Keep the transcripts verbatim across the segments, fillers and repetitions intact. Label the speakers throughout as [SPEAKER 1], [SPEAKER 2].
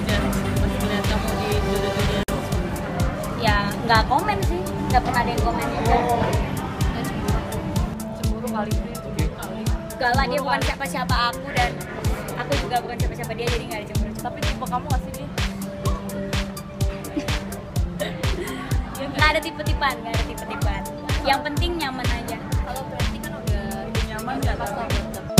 [SPEAKER 1] netizen masih ngeliat kamu di jodoh-jodoh?
[SPEAKER 2] Ya nggak komen sih, nggak pernah ada yang komen juga.
[SPEAKER 1] Cemburu kali ini.
[SPEAKER 2] Gak lah, dia bukan siapa-siapa aku dan aku juga bukan siapa-siapa dia, jadi nggak ada cemburu.
[SPEAKER 1] Tapi tipe kamu nggak sih dia?
[SPEAKER 2] Nggak ada tipe-tipean, nggak ada tipe-tipean. Yang penting nyaman aja.
[SPEAKER 1] Kalau berarti kan udah udah nyaman nggak pas lagi?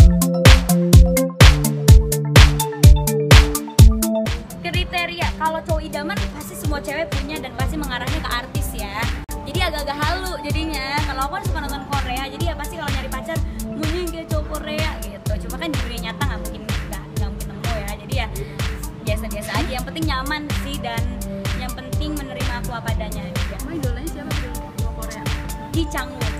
[SPEAKER 2] Kriteria kalau cowok idaman pasti semua cewek punya dan pasti mengarahnya ke artis ya. Jadi agak-agak halu jadinya. Kalau aku kan suka nonton Korea, jadi ya pasti kalau nyari pacar mungkin kayak cowok Korea gitu. Cuma kan di dunia nyata nggak mungkin nggak nggak mungkin nemu ya. Jadi ya biasa-biasa aja. Yang penting nyaman sih dan yang penting menerima aku apa adanya juga.
[SPEAKER 1] Emang idolanya siapa tuh cowok Korea?
[SPEAKER 2] Ji Chang Wook.